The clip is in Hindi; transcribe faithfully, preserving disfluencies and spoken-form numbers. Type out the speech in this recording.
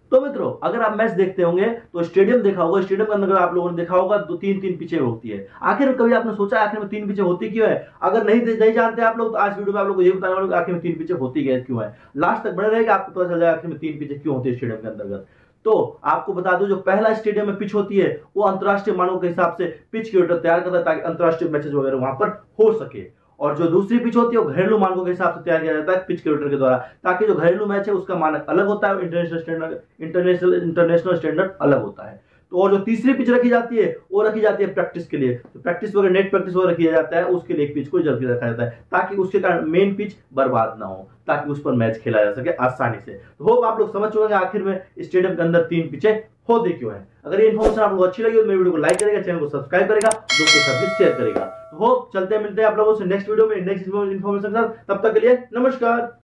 तो मित्रों, अगर आप मैच देखते होंगे तो स्टेडियम देखा होगा, स्टेडियम के अंदर अगर आप लोगों ने देखा होगा दो तीन तीन पिचें होती है। आखिर कभी आपने सोचा आखिर में तीन पिचें होती क्यों है? अगर नहीं नहीं जानते आप लोग तो आज वीडियो में आप लोग को ये बताने वाले आखिर में तीन पिचें होती क्यों है। लास्ट तक बने रहेगा, आपको पता चल जाएगा आखिर में तीन पिचें क्यों होती है स्टेडियम के अंतर्गत। तो आपको बता दूं, जो पहला स्टेडियम में पिच होती है वो अंतरराष्ट्रीय मानकों के हिसाब से पिच क्यूरेटर तैयार करता है ताकि अंतरराष्ट्रीय मैचेस वगैरह वहां पर हो सके। और जो दूसरी पिच होती है वो घरेलू मानकों के हिसाब से तैयार किया जाता है पिच क्यूरेटर के द्वारा, ताकि जो घरेलू मैच है उसका मानक अलग होता है, international standard international international standard अलग होता है। तो और जो तीसरी पिच रखी जाती है वो रखी जाती है प्रैक्टिस के लिए, तो प्रैक्टिस वगैरह नेट प्रैक्टिस वगैरह किया जाता है, उसके लिए एक पिच को जल्दी रखा जाता है ताकि उसके कारण मेन पिच बर्बाद ना हो, ताकि उस पर मैच खेला जा सके आसानी से। तो होप आप लोग समझ चुके हैं आखिर में स्टेडियम के अंदर तीन पिचें होती क्यों है। अगर ये इन्फॉर्मेशन आप लोगों को अच्छी लगी तो मेरे वीडियो को लाइक करेगा, चैनल को सब्सक्राइब करेगा, दोस्तों के साथ भी शेयर करेगा। तो होप चलते हैं, मिलते हैं आप लोगों से नेक्स्ट वीडियो में नेक्स्ट इन्फॉर्मेशन के साथ। तब तक के लिए नमस्कार।